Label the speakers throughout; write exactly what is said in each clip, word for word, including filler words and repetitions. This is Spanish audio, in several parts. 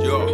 Speaker 1: Yo.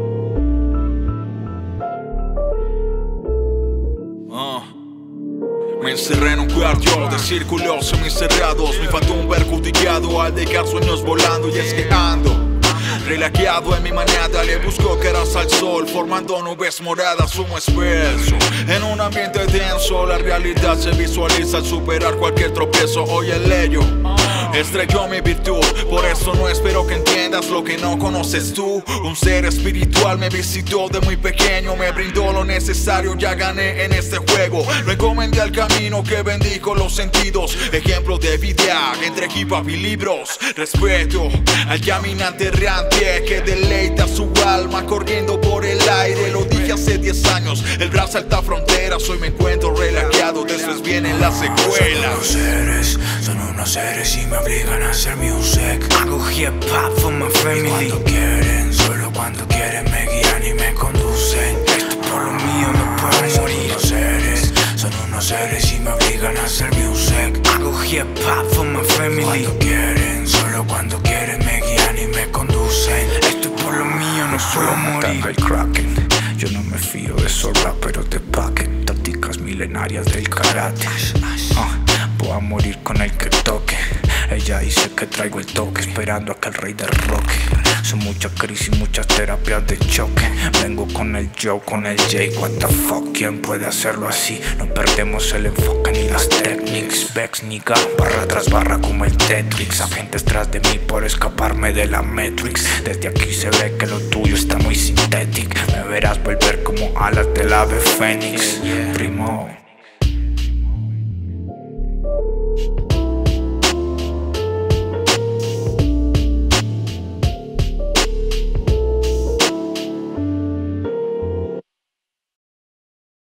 Speaker 1: Ah. Me encerré en un cuarto de círculos semicerrados. Me faltó un perjudicado al dejar sueños volando. Y es que ando relaqueado en mi manada, le busco caras al sol, formando nubes moradas, humo espeso. En un ambiente denso, la realidad se visualiza al superar cualquier tropiezo. Hoy el ello estrelló mi virtud, por eso no espero que entiendas lo que no conoces tú. Un ser espiritual me visitó de muy pequeño, me brindó lo necesario, ya gané en este juego. Lo encomendé al camino que bendijo los sentidos. Ejemplo de vida entre hip hop y libros. Respeto al caminante errante que deleita su alma corriendo por el aire. Lo dije hace diez años, el rap salta fronteras. Hoy me encuentro relajeado, después vienen las secuelas.
Speaker 2: Son unos seres, son unos seres y me obligan a hacer music. Hago hip hop for my family. Y cuando quieren, solo cuando quieren me guían y me conducen. Esto por lo mío no puedo morir. Son unos seres, son unos seres y me obligan a hacer music. Hago hip hop for my family. Y cuando quieren, solo cuando quieren me guían y me conducen. Esto por lo mío no puedo morir. El Kraken. Yo no me fío de esos raperos de packet. Tácticas milenarias del karate. uh, Voy a morir con el que toque. Ella dice que traigo el toque, esperando a que el rey derroque. Son muchas crisis, muchas terapias de choque. Vengo con el Joe, con el Jay. What the fuck, ¿quién puede hacerlo así? No perdemos el enfoque ni las techniques. Vex, nigga, barra tras barra como el Tetris. Agentes tras de mí por escaparme de la Matrix. Desde aquí se ve que lo tuyo está muy sintético. Me verás volver como alas del ave fénix. Primo.